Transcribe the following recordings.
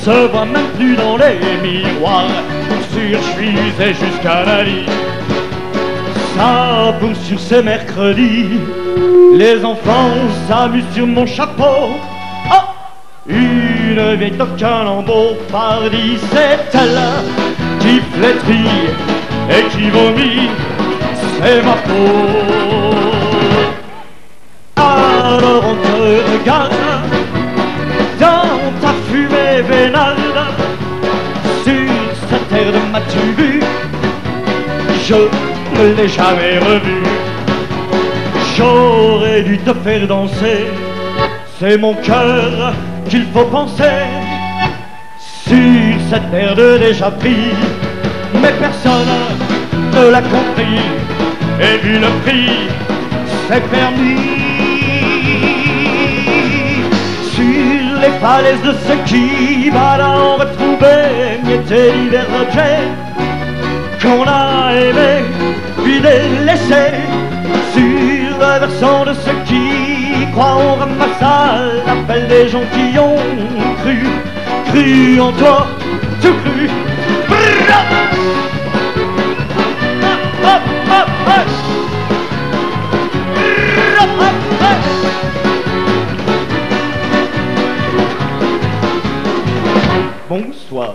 se voit même plus dans les miroirs. Pour sûr, je suis jusqu'à la lit. Ça boum sur ce mercredi. Les enfants s'amusent sur mon chapeau. Oh, une vieille toque en lambeau pardi, c'est elle qui flétrit et qui vomit, c'est ma peau. Alors on te regarde dans ta fumée vénale. Sur cette terre de m'as-tu vu? Je ne l'ai jamais revu. J'aurais dû te faire danser, c'est mon cœur qu'il faut penser. Sur cette terre de déjà pris, mais personne ne l'a compris. Et vu le prix, c'est permis. Sur les falaises de ce qui va là on retrouvait miettes et divers objets qu'on a aimés puis délaissés. Sur le versant de ceux qui croient on ramassa l'appel des gens qui ont cru en toi, tout cru. Bonsoir.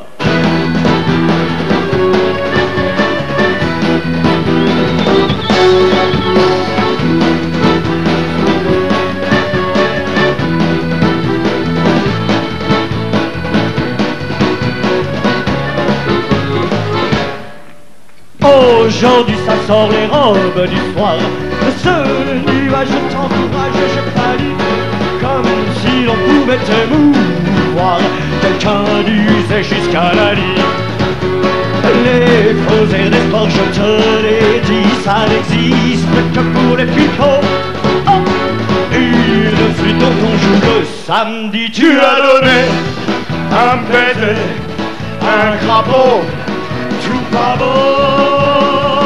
Aujourd'hui ça sort les robes du soir. De ce nuage t'encourage, je parie, comme si l'on pouvait t'émouvoir. Quelqu'un d'usé jusqu'à la lit. Les faux airs des sports, je te l'ai dit, ça n'existe que pour les picots. Oh, une flûte dont on joue le samedi. Tu as donné un baiser, un crapaud, tout pas beau.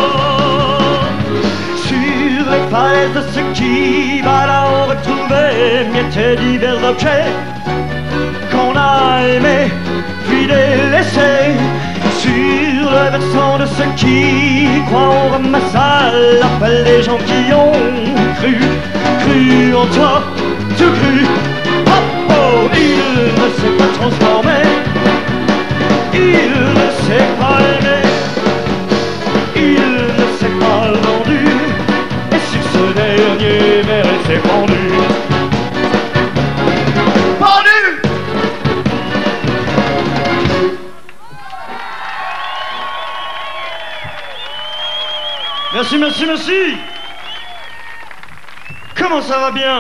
Sur les falaises de ce qui va là on retrouvait miettes et divers objets qu'on a aimés puis délaissés. Sur le versant de ceux qui croient on ramassa l'appel des gens qui ont cru en toi, tout cru. Oh oh, il ne s'est pas transformé, il ne s'est pas aimé, il ne s'est pas vendu, et sur ce dernier verre il s'est pendu. Merci, merci, merci. Comment ça va bien?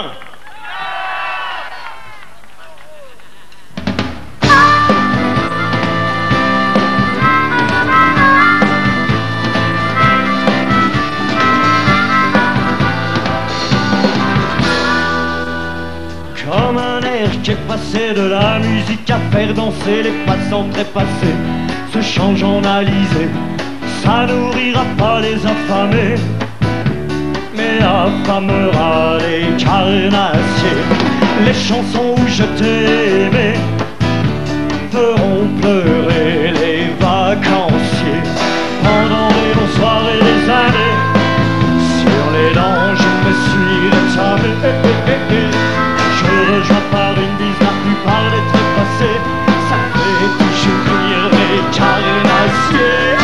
Comme un air qui est passé de la musique à faire danser les passants trépassés, se change en alizé. Ça nourrira pas les affamés, mais affamera les carnassiers. Les chansons où je t'ai aimé feront pleurer les vacanciers. Pendant les longs soirs et les années, sur les dents je me suis rétamé. Je rejoins par une bise la plupart des trépassés. Ça fait toujours rire les carnassiers.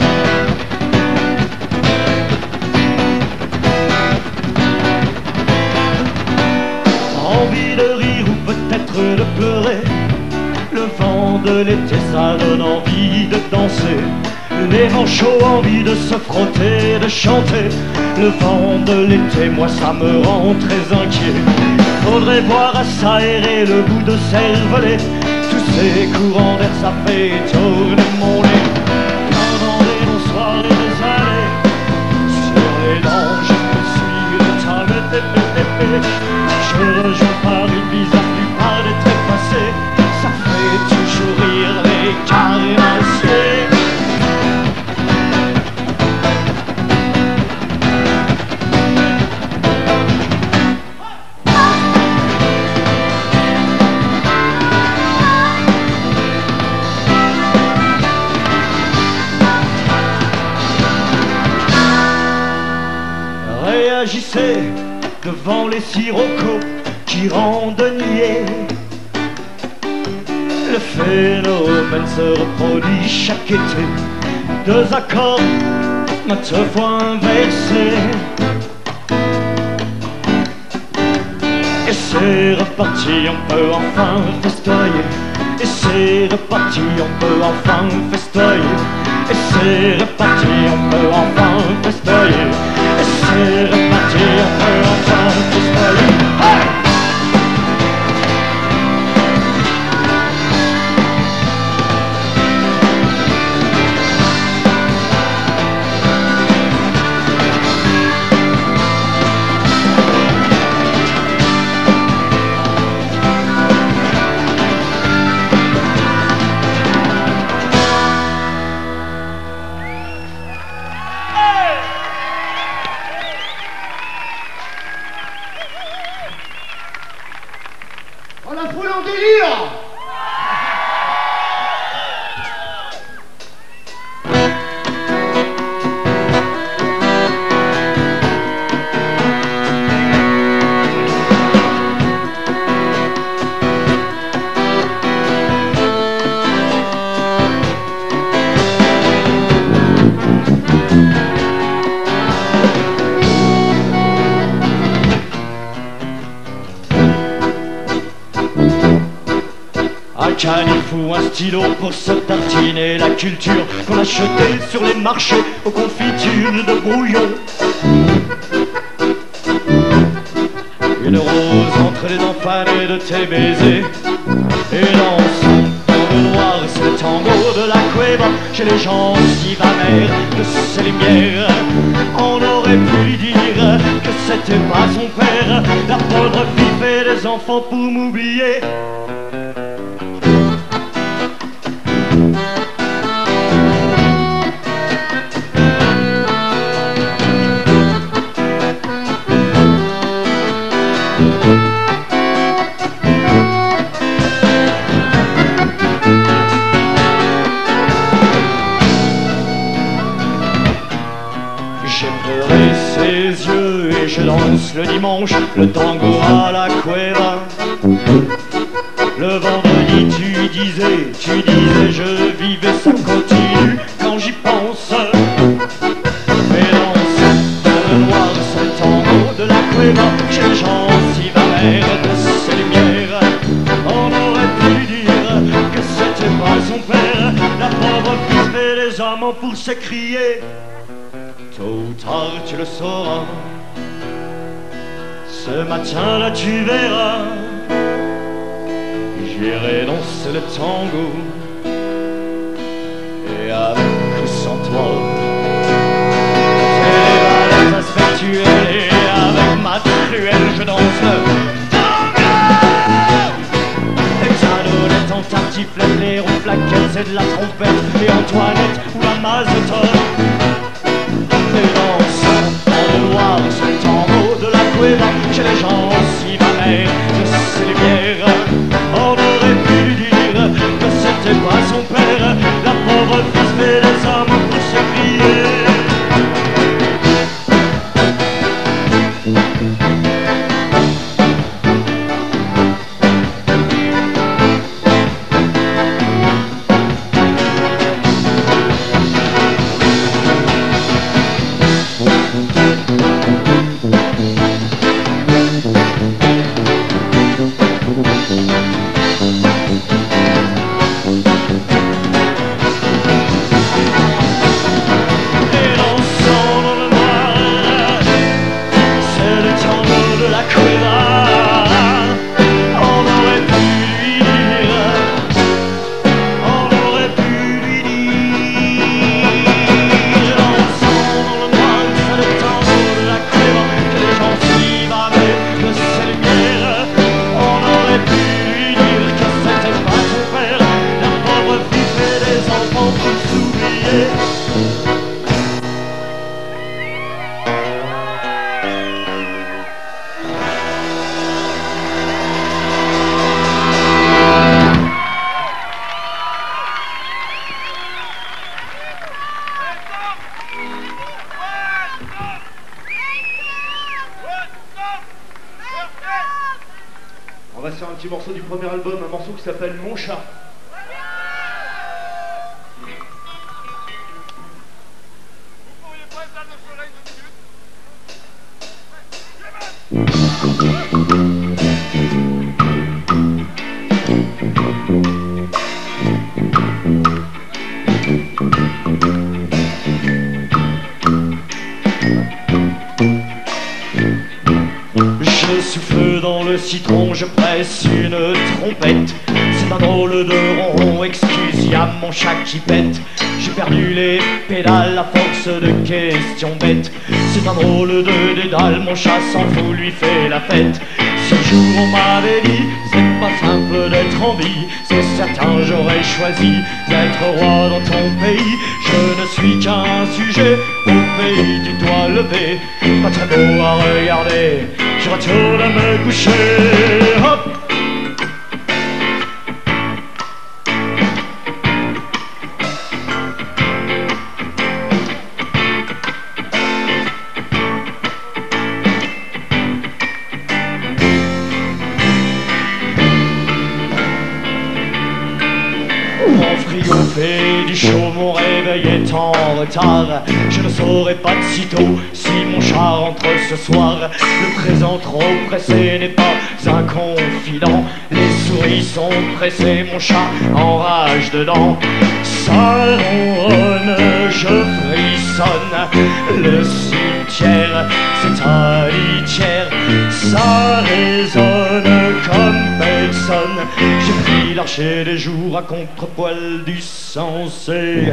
De pleurer, le vent de l'été ça donne envie de danser, les manchots envie de se frotter, de chanter. Le vent de l'été, moi ça me rend très inquiet. Faudrait voir à s'aérer le bout de cervelet. Tous ces courants d'air ça fait tourner mon nez. Pendant les longs soirs et les années, sur les dents je me suis rétamé. Je rejoins par une bizarre plupart des trépassés. Ça fait toujours rire les carnassiers. réagissait devant les siroccos qui rendent niais. Le phénomène se reproduit chaque été, deux accords maintes fois inversés. Et c'est reparti, on peut enfin festoyer. Et c'est reparti, on peut enfin festoyer. Et c'est reparti, on peut enfin festoyer. Et c'est reparti, on peut enfin festoyer. Hey! Oh, la foule en délire! Un canif ou un stylo pour se tartiner la culture qu'on achetait sur les marchés aux confitures de brouillon. Une rose entre les dents fanées de tes baisers. Et dansons dans le noir, c'est le tango de la cueva. Chez les gens si amers de ces lumières, on aurait pu lui dire que c'était pas son père. La pauvre fille fait des enfants pour m'oublier. J'ai pleuré ses yeux et je danse le dimanche le tango à la cueva. Le vendredi tu disais je vivais, ça continue quand j'y pense. Mais danse dans le noir, c'est le tango de la cueva. Chez les gens si amers de ces lumières, on aurait pu lui dire que c'était pas son père. La pauvre fille fait les amants pour s'écrier. Tôt ou tard tu le sauras, ce matin-là tu verras. J'irai danser le tango, et avec ou sans toi. C'est les valeurs à se faire tuer, et avec ma truelle je danse le tango. Exanolette en tartiflette, les ronds plaquettes, c'est de la trompette. Et Antoinette ou la mazetote. Et dansons dans le noir, c'est le tango de la cueva. Chez les gens si amers de ces lumières, on aurait pu lui dire que c'était pas son père. La pauvre fille fait des amants pour s'écrier. va se faire un petit morceau du premier album, un morceau qui s'appelle Mon chat. Je souffle dans le citron, je presse une trompette. C'est un drôle de ronron, excuse, y'a mon chat qui pète. J'ai perdu les pédales à force de questions bêtes. C'est un drôle de dédale, mon chat s'en fout, lui fait la fête. Si un jour on m'avait dit, c'est pas simple d'être en vie, c'est certain j'aurais choisi d'être roi dans ton pays. Je ne suis qu'un sujet au pays du doigt levé, pas très beau à regarder, je retourne à me coucher. Hop! Mon frigo fait du chaud, mon réveil est en retard. Je ne saurais pas de sitôt si mon chat rentre ce soir. Le présent trop pressé n'est pas un confident. Les souris sont pressées, mon chat enrage dedans. Ça ronronne, je frissonne. Le cimetière, c'est un litière. Ça résonne comme personne. J'ai pris l'archer des jours à contre-poil du sensé.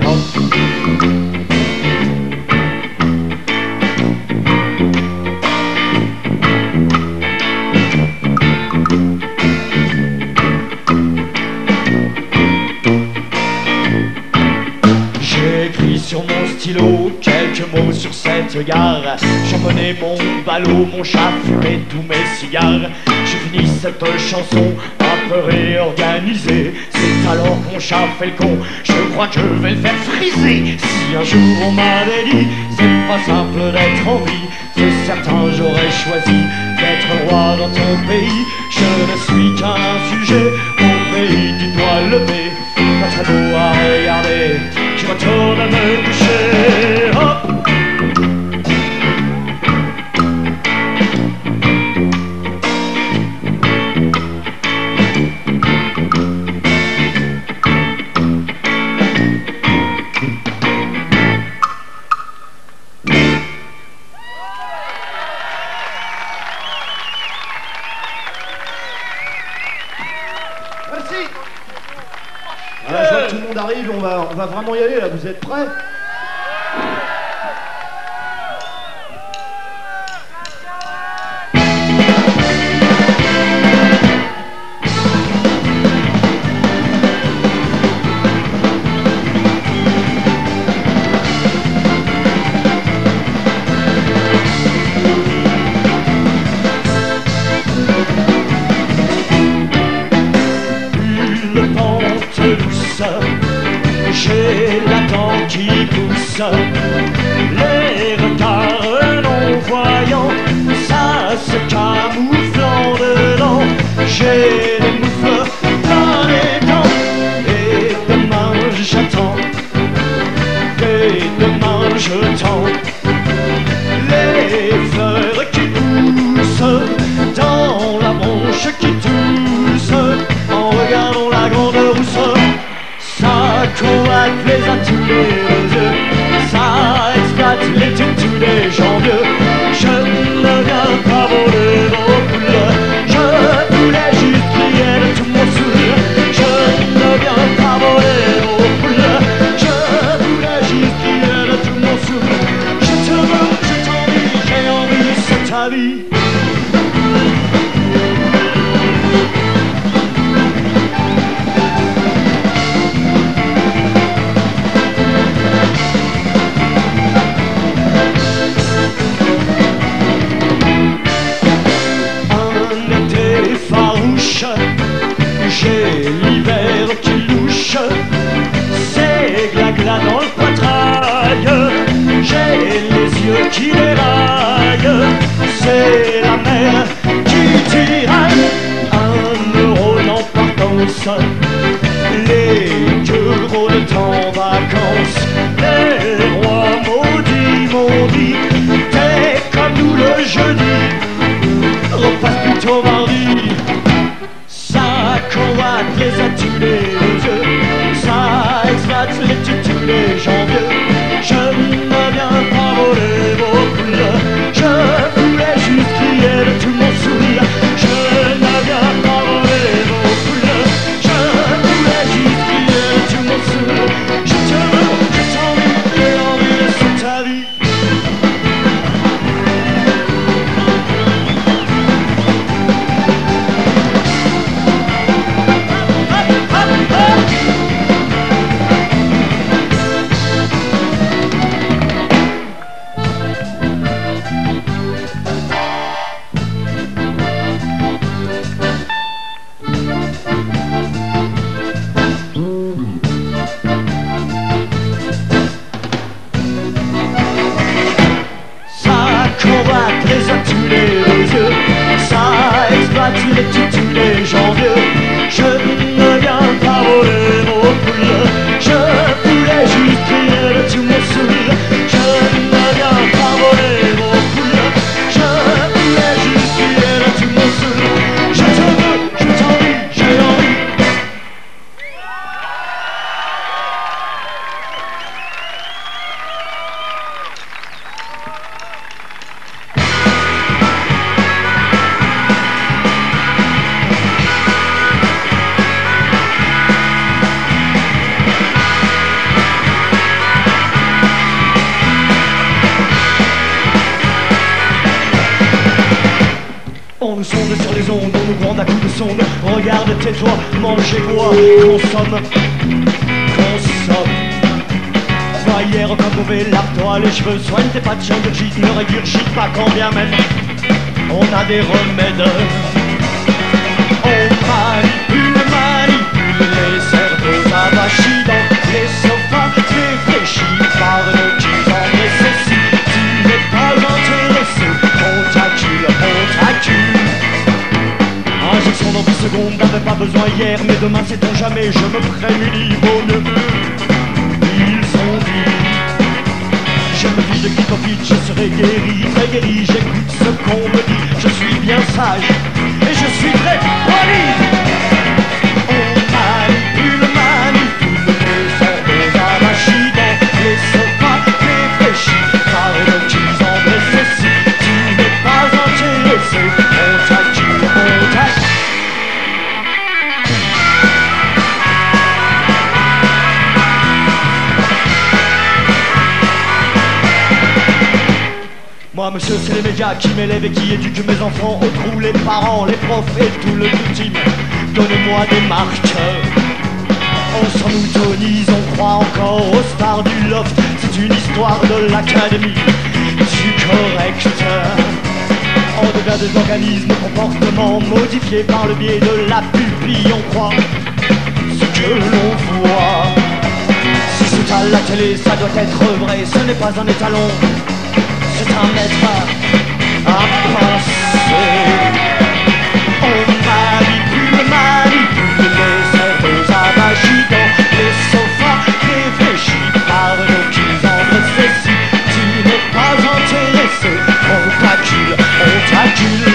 J'écris sur mon stylo quelques mots sur cette gare. J'emmenais mon ballot, mon chat fumait tous mes cigares. Je finis cette chanson un peu réorganisée. C'est alors que mon chat fait le con, je crois que je vais le faire friser. Si un jour on m'avait dit, c'est pas simple d'être en vie, c'est certain j'aurais choisi d'être roi dans ton pays. Je ne suis qu'un sujet au pays du doigt levé, pas très beau à regarder, je retourne à me coucher. Hop! Merci. Alors, je vois que tout le monde arrive, on va vraiment y aller là, vous êtes prêts? J'ai la dent qui pousse, les regards non-voyants, ça se camoufle en dedans. J'ai des moufles dans les dents, et demain j'attends, et demain je tends les fleurs qui poussent dans la bronche qui tousse en regardant la grande rousse. Ça coate les à tous les yeux, ça exploite les tous les gens vieux. Je ne viens pas voler vos poules, je voulais juste crier de tout mon sourire. Je ne viens pas voler vos poules, je voulais juste crier de tout mon sourire. Je te veux, je t'envie, j'ai envie, c'est ta vie. J'ai l'hiver qui louche, c'est gla-gla dans le poitrail. J'ai les yeux qui déraillent, c'est Les deux gros de temps en vacances, les rois maudits m'ont dit, t'es comme nous le jeudi, repasse plutôt mardi. Ça combatte les atulés, les yeux, ça exploite les tutulés, janvier. Je ne viens pas voler vos couleurs, je voulais juste crier de tout mon sourire. Je ne viens pas voler vos couleurs, je voulais juste crier de tout mon sourire. Je te veux, je t'envie, j'ai envie de sur ta vie. Les titulés janvier, je ne viens pas voler vos couleurs, je voulais juste crier de tout mon sourire. Je ne viens pas voler vos couleurs, je voulais juste crier de tout mon sourire. Je te veux, je t'envie, j'ai envie. On nous sonde sur les ondes, on nous grande à coups de sonde. Regarde, tais-toi, mange et bois, consomme, consomme. Toi hier comme mauvais, lave-toi les cheveux, soigne tes pattes, de gîte, ne régurgite pas quand bien même on a des remèdes. On manipule les cerveaux avachis dans les sofas réfléchis par nos qui en nécessitent. Tu n'es pas intéressé, on t'accule, on t'accule. Injection dans 10 secondes, n'avais pas besoin hier, mais demain sait-on jamais, je me prémunis, vaut mieux. Ils ont dit, je me vis de clipopite, je serai guéri, très guéri, j'écoute ce qu'on me dit, je suis bien sage, et je suis très poli. On manipule les cerveaux avachis dans les sofas réfléchis par nos qui en nécessitent. Tu n'es pas intéressé, on t'accule, on t'accule. Moi, monsieur, c'est les médias qui m'élèvent et qui éduquent mes enfants au trou, les parents, les profs et tout le team. Donnez-moi des marqueurs. On s'enoutonise, on croit encore aux stars du loft. C'est une histoire de l'académie du correcteur. On devient des organismes, comportements modifiés par le biais de la pupille. On croit ce que l'on voit. Si c'est à la télé, ça doit être vrai. Ce n'est pas un étalon, c'est un maître à penser. On manipule les cerveaux avachis dans les sofas réfléchis par nos qui en nécessitent. Tu n'es pas intéressé, on t'accule, on t'accule.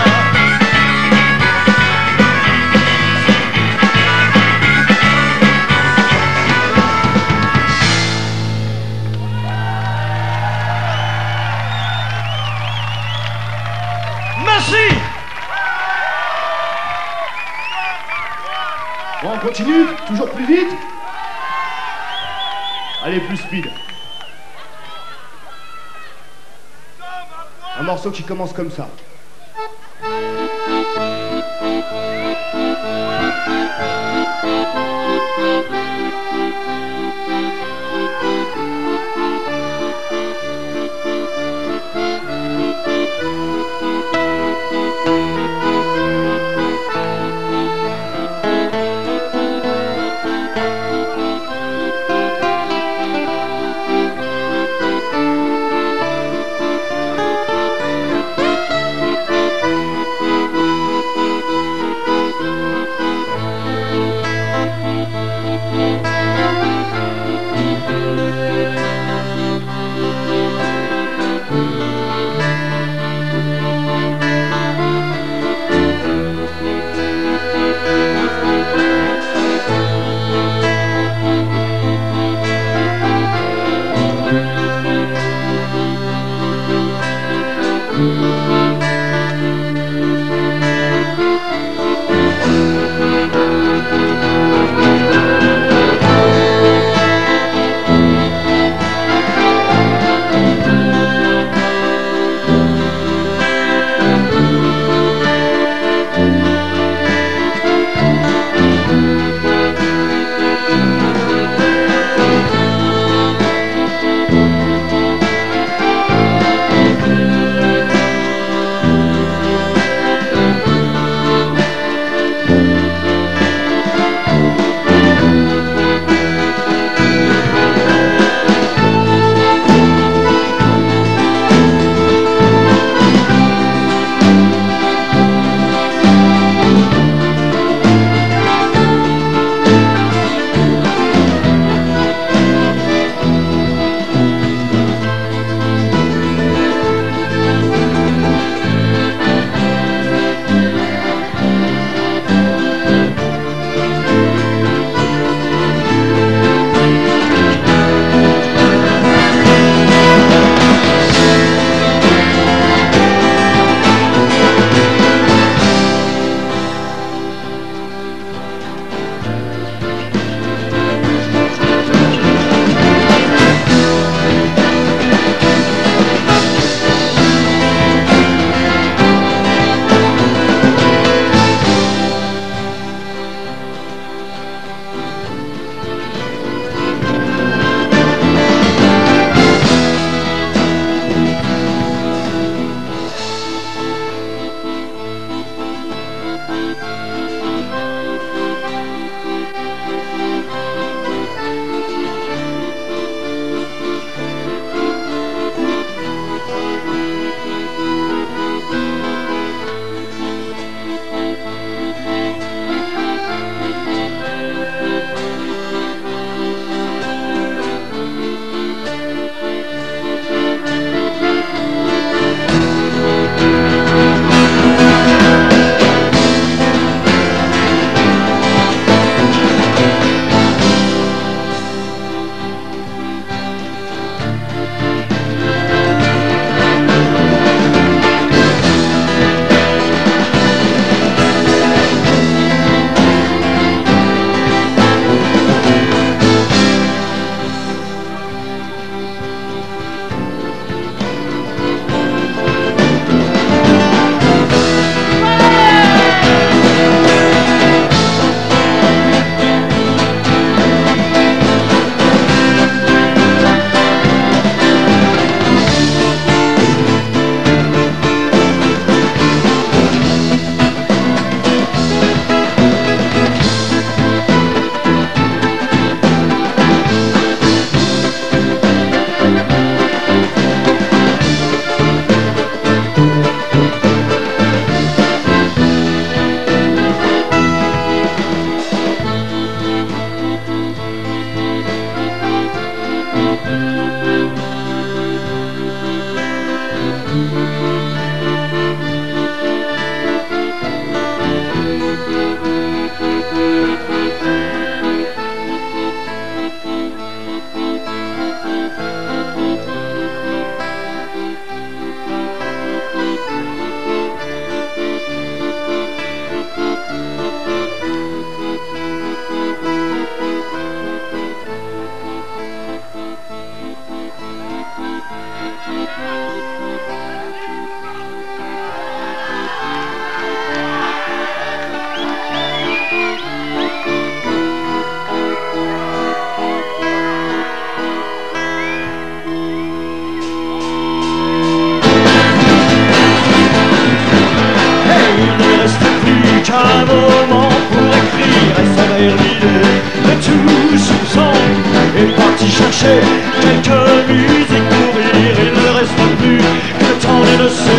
Merci. Bon, on continue, toujours plus vite. Allez, plus speed. Un morceau qui commence comme ça.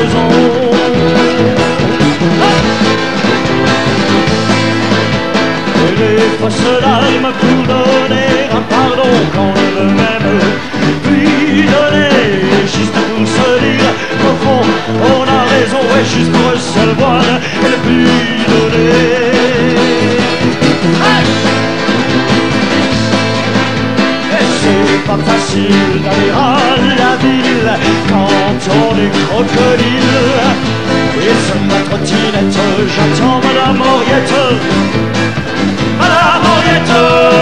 raison. Et les fausses larmes pour donner un pardon quand le même, puis donner juste pour se dire qu'au fond on a raison, et juste pour se voir et le puis donner. C'est pas facile d'aller à la ville quand on est crocodile. Et sur ma trottinette, j'attends Madame Henriette. Madame Henriette.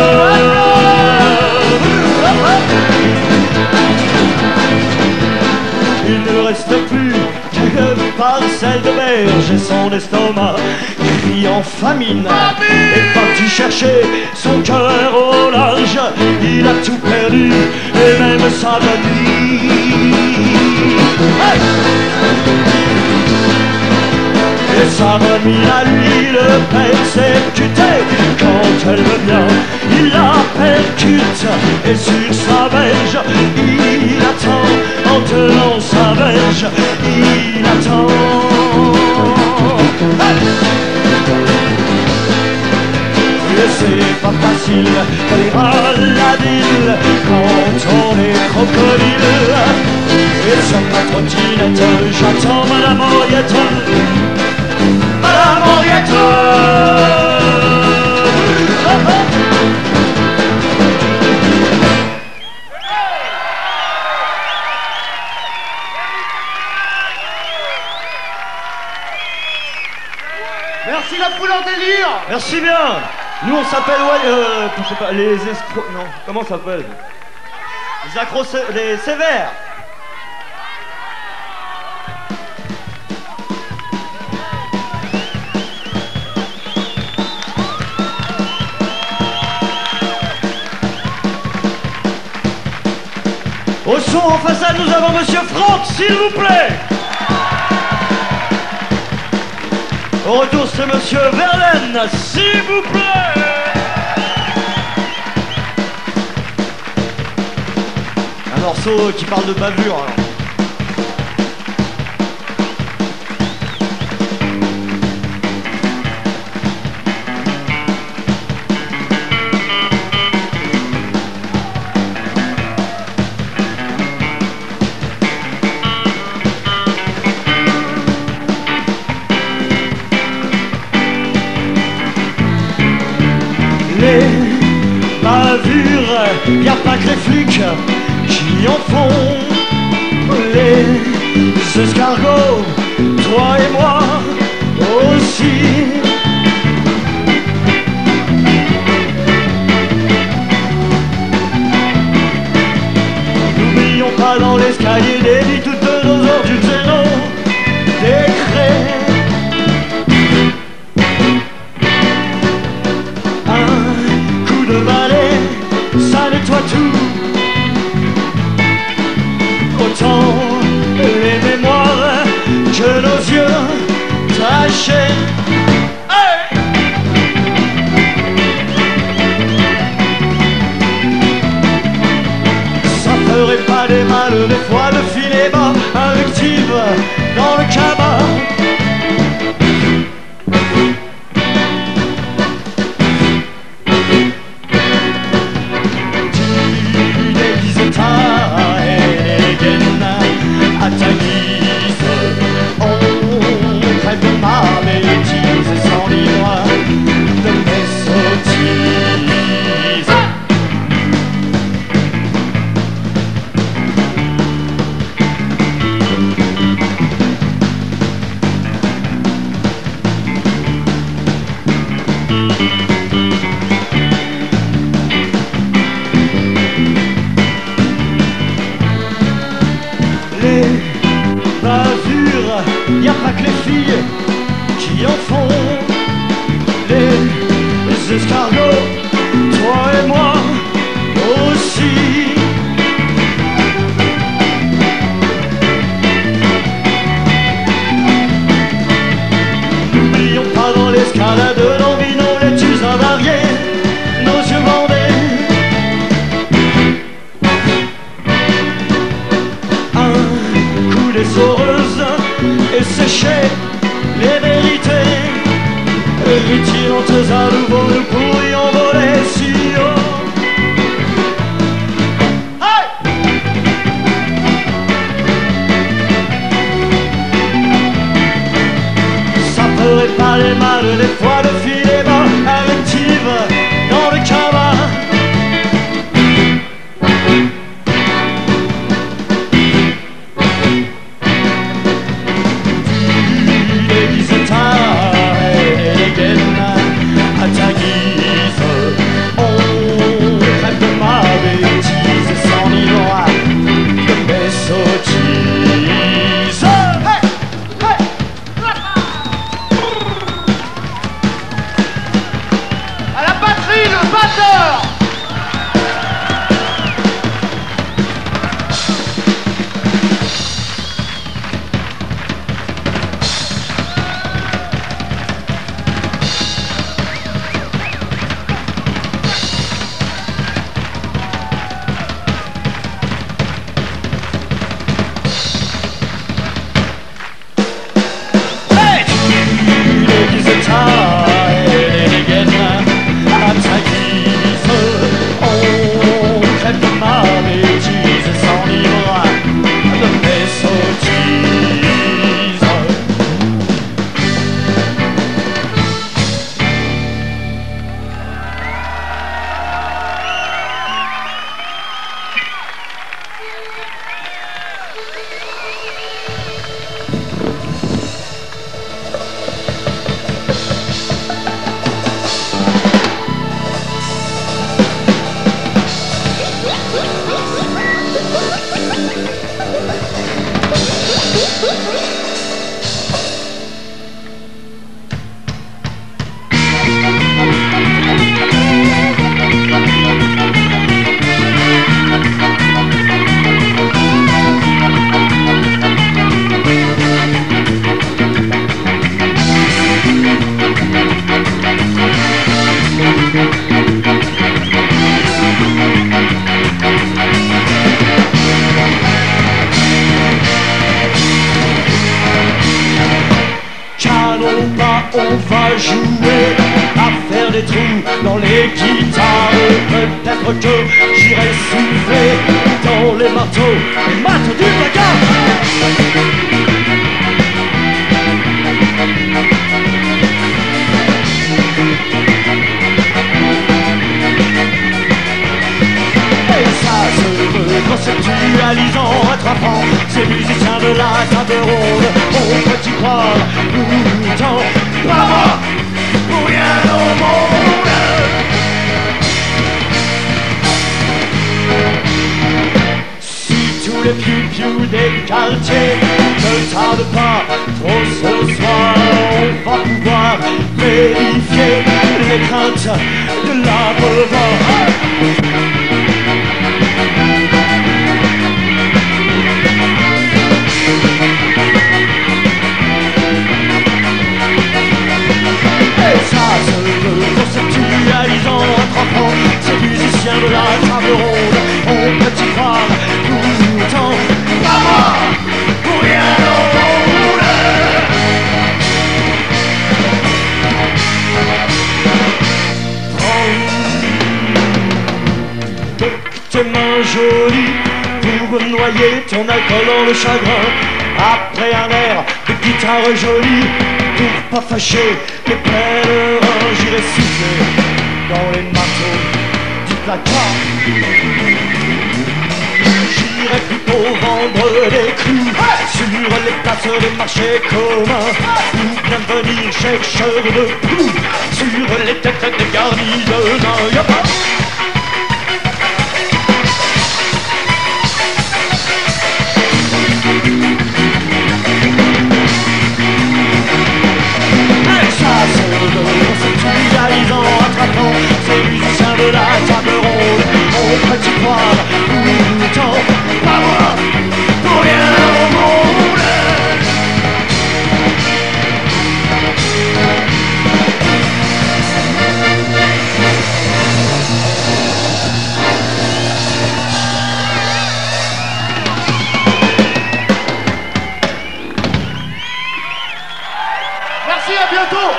Il ne reste plus qu'une parcelle de berge et son estomac crie en famine. Et parti chercher son cœur au large, il a tout perdu et même sa bonne vie. Hey! Et sa bonne mine à lui le persécuté. Quand elle veut bien, il la percute. Et sur sa berge, il attend en tenant sa berge, il attend. Hey! Et c'est pas facile d'aller à la ville quand on est crocodile. Et sur ma trottinette, j'attends Madame Henriette. Madame Henriette. Merci la foule en délire. Merci bien. Nous on s'appelle je sais pas, les escrocs, non, comment ça s'appelle? Les accros, les sévères. Au son en façade, nous avons Monsieur Franck, s'il vous plaît. Au retour, c'est Monsieur Verlaine, s'il vous plaît. Un morceau qui parle de bavure, alors. Les bavures, y'a pas que les flics qui en font. Les escargots, toi et moi aussi. N'oublions pas dans l'escalier des lits toutes nos ordures et nos décrets. De balai, ça nettoie tout. Autant les mémoires que nos yeux tachés. Hey! Ça ferait pas des mal des fois de filer bas invective dans le cabas. Y'a pas que les filles qui en font. Les escargots, toi et moi aussi. N'oublions pas dans l'escalade nos vies, nos laitues avariées, nos yeux bandés. Un coup d'essoreuse et sécher les vérités. Rutilantes à nouveau, nous pourrions voler si haut. Hey! Ça ferait pas les mal des fois de filer bas invective dans le cabas. On va jouer à faire des trous dans les guitares. Peut-être que j'irai souffler dans les marteaux, les maths du placard. Et ça se conceptualise en rattrapant ces musiciens de la table ronde. On peut y croire tout le temps. Pas moi, pour rien au monde. Si tous les piou-piou des quartiers ne tardent pas trop ce soir, on va pouvoir vérifier les craintes de la boulevard. Conceptualisant, attrapant ces musiciens de la table ronde. On peut y croire tout le temps. Pas moi, pour rien au monde. Prends tes mains jolies pour noyer ton alcool dans le chagrin. Après un air de guitare jolie, pour pas fâcher les pèlerins, j'irai souffler dans les marteaux du placard. J'irai plutôt vendre des clous sur les places des marchés communs, ou bien venir chercheur de clous sur les têtes des garnisons. Conceptualisant, attrapant ces musiciens de la table ronde. On peut y croire tout le temps. Pas moi, pour rien au monde. Merci, à bientôt.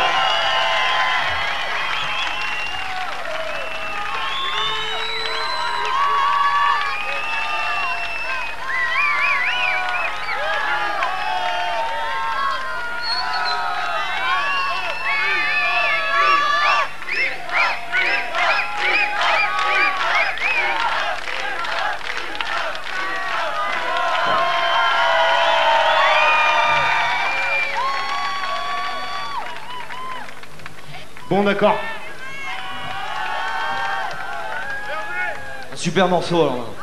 Bon, d'accord. Un super morceau alors maintenant.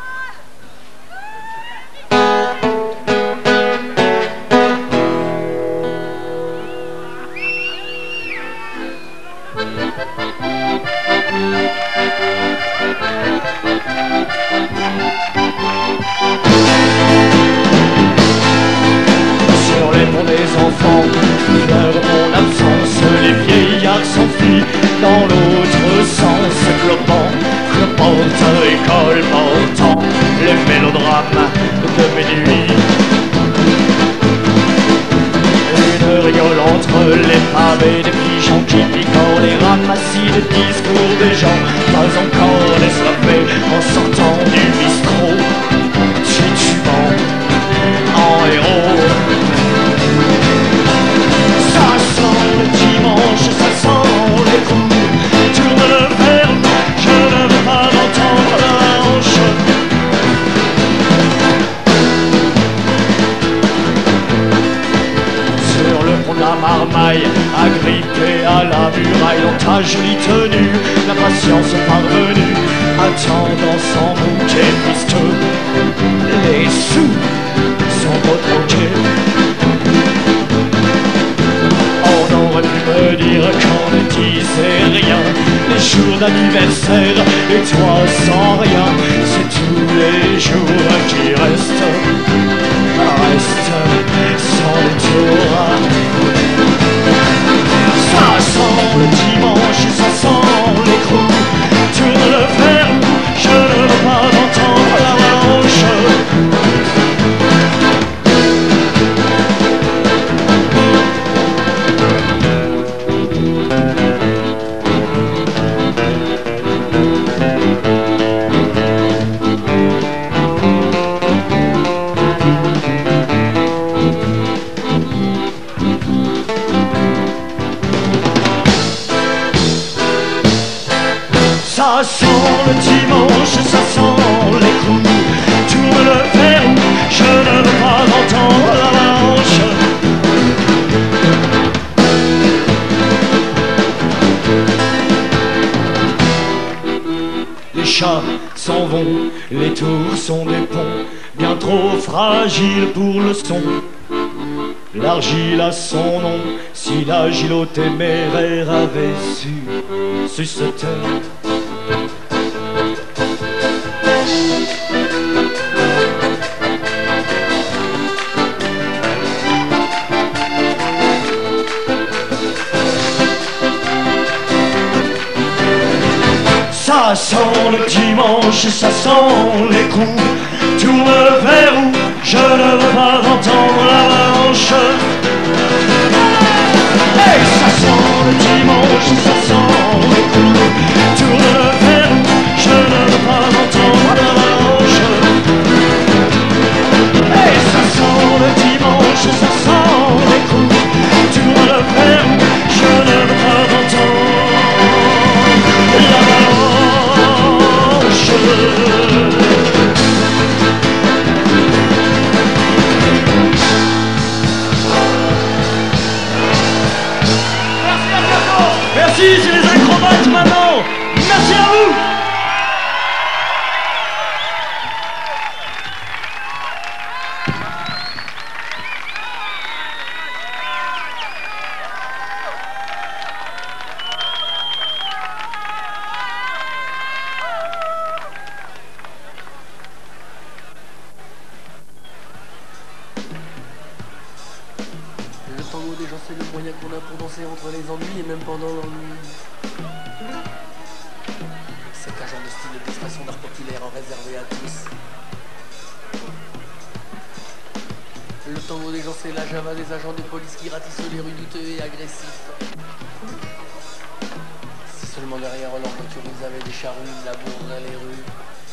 Sur les ponts des enfants, pleure mon absence, les vieillards s'enfuient dans l'autre sens, clopant, clopotant et colportant les mélodrames de mes nuits. Une rigole entre les pavés des pigeons qui picorent les ramassis de discours des gens, pas encore désoiffés en sortant du bistrot, titubant en héros. Ça sent le dimanche, ça sent les coups. Tourne le verre, je ne veux pas entendre la hanche. Sur le pont de la Marmaille, agrippé à la muraille, dans ta jolie tenue, la patience parvenue, attendant sans bouquet pisteux. Les sous sont retroqués. On aurait pu me dire qu'on ne disait rien, les jours d'anniversaire et toi sans rien, c'est tous les jours qui restent sans détour. Ça sent le dimanche, ça sent l'écrou, tourne le fer, je ne veux pas entendre la manche. Ça sent le dimanche, ça sent les coups, tourne le verre, je ne veux pas entendre la manche. Les chats s'en vont, les tours sont des ponts, bien trop fragiles pour le son. L'argile a son nom, si l'agile au téméraire avait su se taire. Ça sent le dimanche, ça sent les coups, tourne le verrou, je ne veux pas entendre la manche. Hey, ça sent le dimanche, ça sent les coups, tourne le verrou, je ne veux pas entendre la manche. Hey, ça sent le dimanche, ça sent les coups, tourne le verrou, je ne veux pas entendre la manche. Merci, c'est les acrobates maintenant. Merci à vous. Le tango des gens, c'est le moyen qu'on a pour danser entre les ennuis et même pendant l'ennui. C'est un genre de style de d'expression d'art populaire réservé à tous. Le tango des gens, c'est la java des agents de police qui ratissent les rues douteux et agressifs. Si seulement derrière leur voiture ils avaient des charrues, ils laboureraient les rues.